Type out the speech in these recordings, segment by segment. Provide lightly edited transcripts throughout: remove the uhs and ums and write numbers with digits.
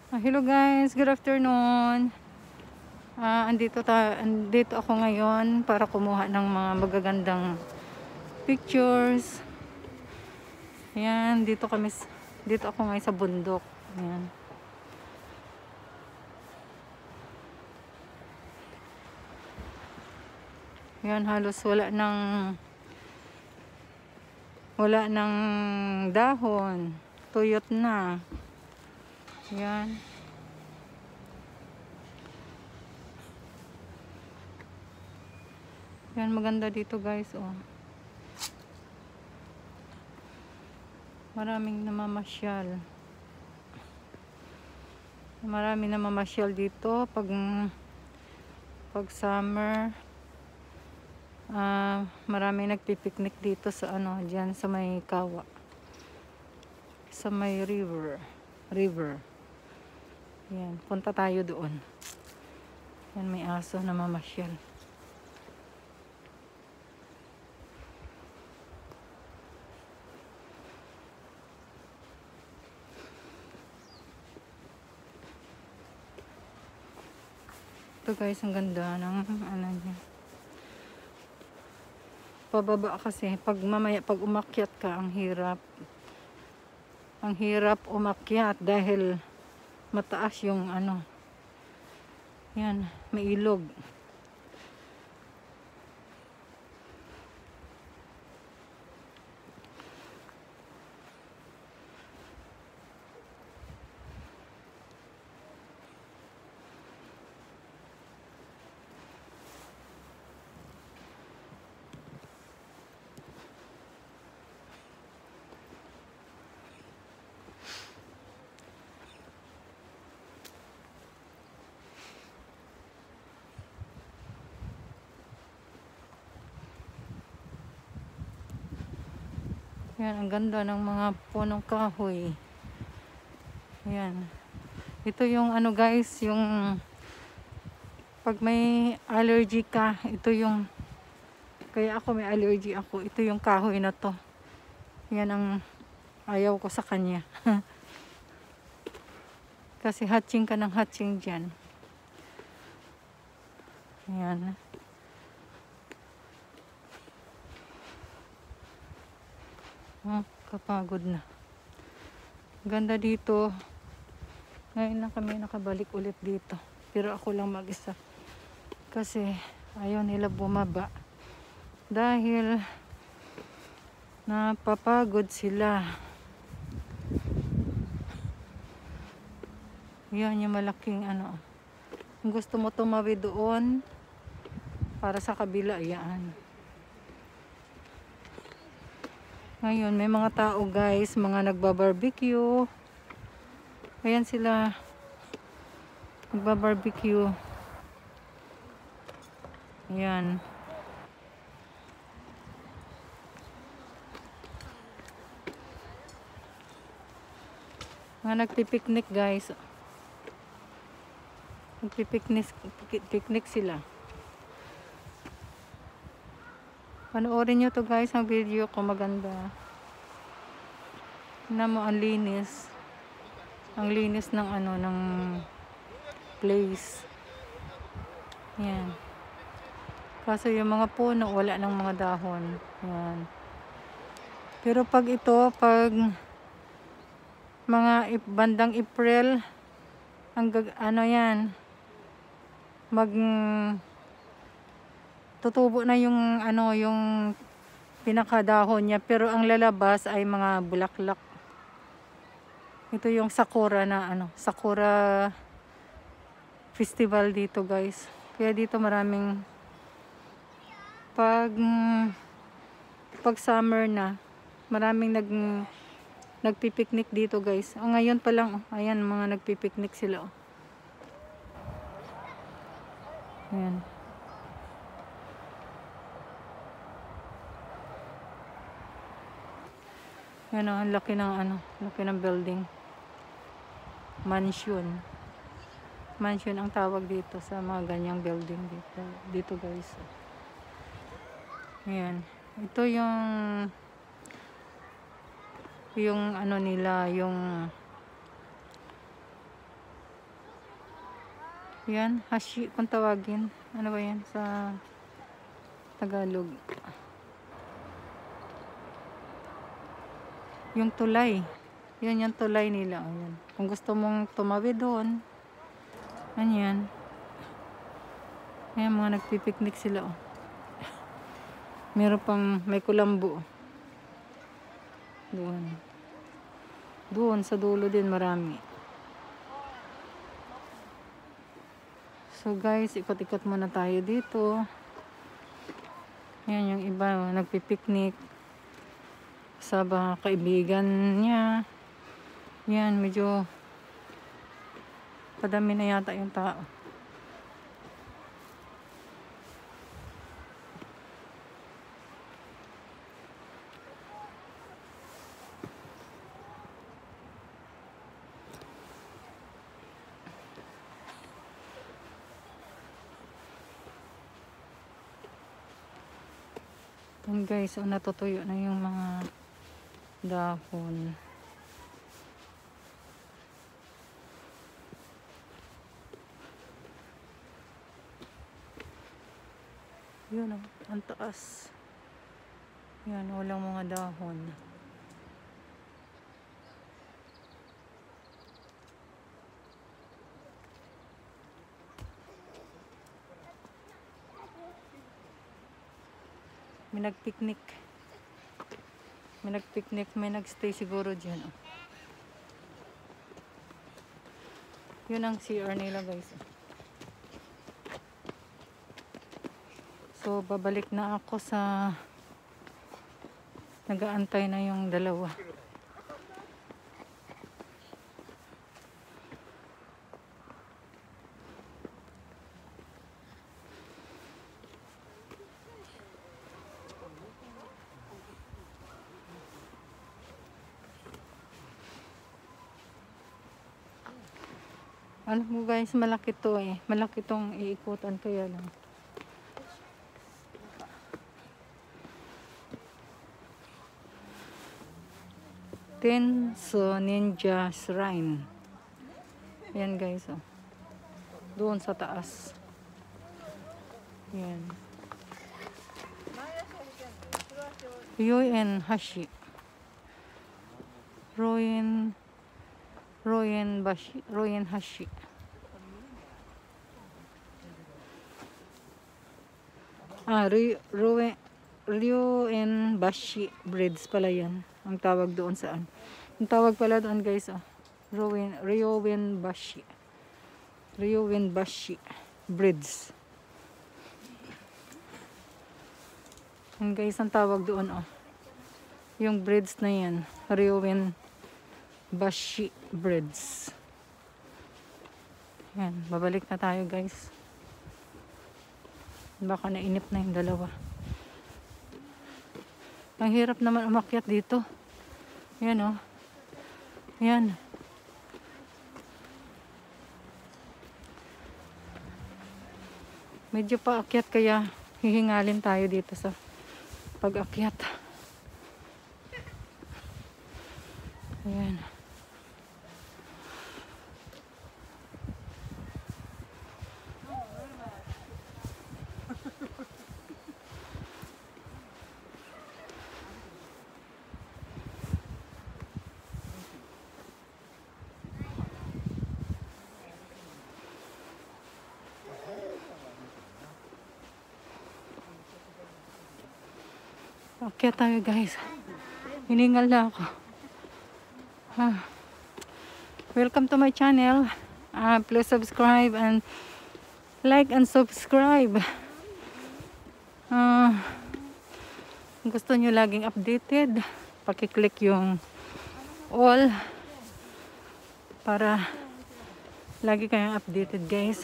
Hello guys, good afternoon. Andito ako ngayon para kumuha ng mga magagandang pictures. Ayan, dito ako ngayon sa bundok. Ayan. Ayan, halos wala ng dahon. Tuyot na. Ayan. Ayan, maganda dito guys, oh. Maraming namamasyal dito pag summer. Maraming nagpipiknik dito sa diyan sa may kawa, sa may river. Yan, punta tayo doon. Yan, may aso na mamasyal. Ito guys, ang ganda ng niya. Pababa kasi pag umakyat ka, ang hirap umakyat dahil mataas yung yan, may ilog. Yan, ang ganda ng mga punong kahoy. Yan. Ito yung guys, yung pag may allergy ka, kaya ako may allergy ako. Ito yung kahoy na to. Yan ang ayaw ko sa kanya. Kasi hatching ka ng hatching dyan. Yan. Kapagod na. Ganda dito. Ngayon na kami nakabalik ulit dito. Pero ako lang mag-isa. Kasi ayaw nila bumaba. Dahil napapagod sila. Yan yung malaking Kung gusto mo tumawid doon para sa kabila, yan. Ngayon, may mga tao guys, mga nagbabarbecue. Ayan sila, nagbabarbecue. Ayan. Mga nagpipiknik guys. Nagpipiknik sila. Panoorin nyo to guys, ang video ko, maganda. Tingnan mo, ang linis. Ang linis ng ng place. Yan. Kaso yung mga puno, wala ng mga dahon. Yan. Pero pag mga bandang April, yan, tutubo na yung yung pinakadahon niya, pero ang lalabas ay mga bulaklak. Ito yung sakura sakura festival dito guys. Kaya dito maraming pag summer na, maraming nagpipiknik dito guys. Ngayon pa lang, ayan, mga nagpipiknik sila. Ayan. Yan, ang laki ng building. Mansion ang tawag dito sa mga ganyang building dito guys. Ayan. Ito yung nila, yung Yan, hashi kung tawagin. Ano ba yan sa Tagalog? Yung tulay. Yan yung tulay nila. Ayan. Kung gusto mong tumawid doon, yan. Ayan, mga nagpipiknik sila. Oh. Meron pang may kulambo. Doon. Doon sa dulo din marami. So guys, ikot-ikot muna tayo dito. Yan yung iba, nagpipiknik. Sa mga kaibigan niya. Yan, medyo padami na yata yung tao. Yan guys, so natutuyo na yung mga dahon. Yun oh, ang taas. Yan, walang mga dahon. May nagpiknik. May nagpiknik, may nagstay siguro dyan. Oh. Yun ang CR nila guys. So, babalik na ako sa nag-aantay na yung dalawa. Ano mo guys, malaki to eh. Malaki tong iikutan kaya lang. Tenso Ninja Shrine. Yan guys oh. Doon sa taas. Yan. Ryoen Hashi. Ryoen Hashi. Ryoen Bashi Bridge pala yan. Ang tawag doon saan. Ang tawag pala doon guys oh. Ryoen Bashi. Ryoen Bashi Bridge. Yan guys, ang tawag doon oh. Yung bridge na yan. Ryoen Bashi Bridge. Yan, babalik na tayo guys. Baka nainip na yung dalawa. Ang hirap naman umakyat dito. Yan oh. Yan. Medyo paakyat kaya hihingalin tayo dito sa pag-akyat. Ayan. Okay tayo guys. Hiningal na ako. Welcome to my channel. Please subscribe and like and subscribe. Kung gusto nyo laging updated, pakiclick yung all para lagi kayong updated guys.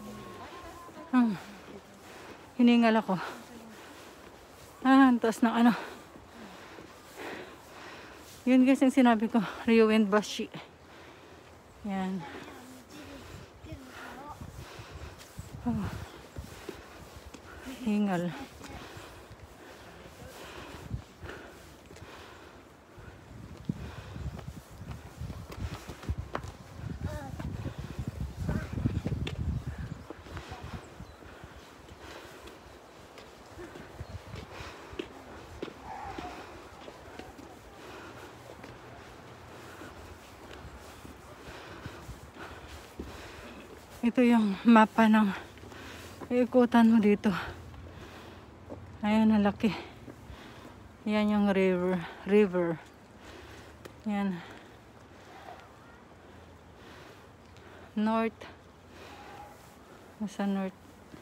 Hiningal ako. Ang taas ng ano. Yun guys yung sinabi ko. Ryoen Bashi. Yan. Hingal. Ito yung mapa ng ikutan mo dito. Ayan, ang laki. Yan yung river. Yan. North. Nasa north.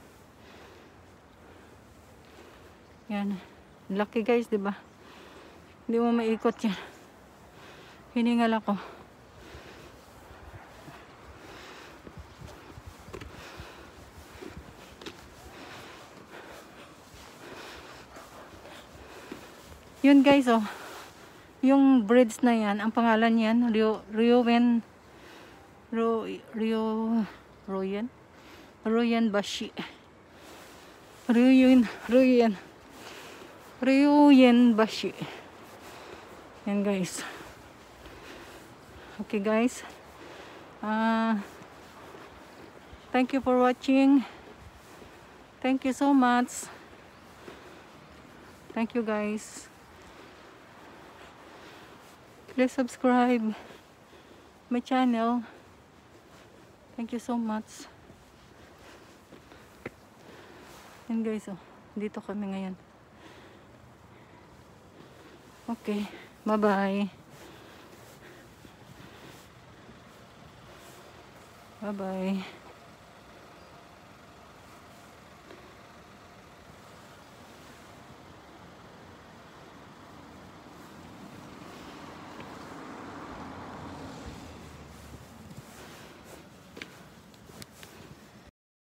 Yan. Laki guys, di ba? Hindi mo maikot yan. Hiningal ako. Yun guys, oh. Yung bridge na yan, ang pangalan yan, Royan Bashi. Royan Bashi. Yan guys. Okay guys. Thank you for watching. Thank you so much. Thank you guys. Please subscribe my channel. Thank you so much. Yan guys, oh. Dito kami ngayon. Okay. Bye-bye. Bye-bye.